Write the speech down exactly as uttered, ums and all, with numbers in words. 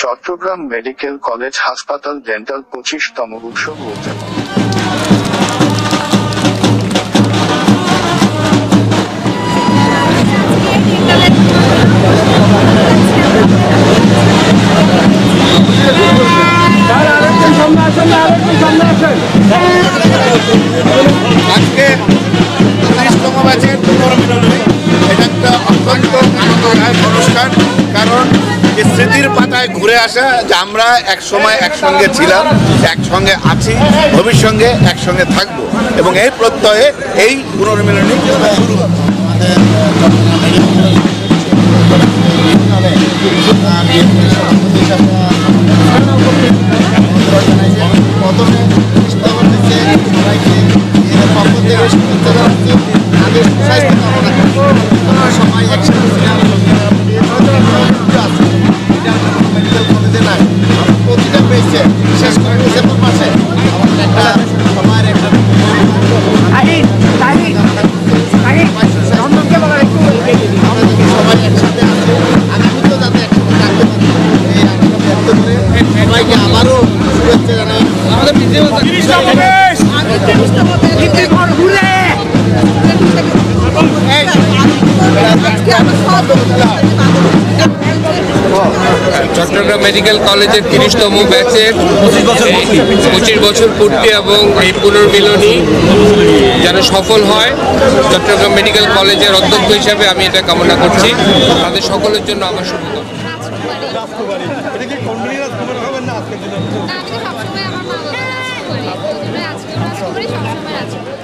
Chittagong medical college হাসপাতাল dental পঁচিশতম উৎসব উদযাপন। আজকে পঁচিশতম ব্যাচের পুনর্মিলনী, এটা একটা অত্যন্ত আনন্দদায়ক অনুষ্ঠান। কারণ স্মৃতির পাতায় ঘুরে আসা যে আমরা এক সময় একসঙ্গে ছিলাম, একসঙ্গে আছি, ভবিষ্যতে একসঙ্গে থাকব, এবং এই প্রত্যয়ে এই পুনর্মিলনী শুরু। সবাই একসাথে ছিলাম, মেডিকেল কলেজে নাই প্রতিটা পেয়েছে, বিশেষ করে ডিসেম্বর মাসে একটা সবার একটা সবাই একসাথে আছে, আগামীতেও যাতে একসাথে থাকতে পারে এই আনন্দ ব্যক্ত করে সবাইকে আবারও শুভেচ্ছা জানাই। আমাদের চট্টগ্রাম মেডিকেল কলেজের তিরিশতম ব্যাচের পঁচিশ বছর পূর্তি এবং এই পুনর্মিলনী যেন সফল হয়, চট্টগ্রাম মেডিকেল কলেজের অধ্যক্ষ হিসাবে আমি এটা কামনা করছি। তাদের সকলের জন্য আমার শুভকামনা।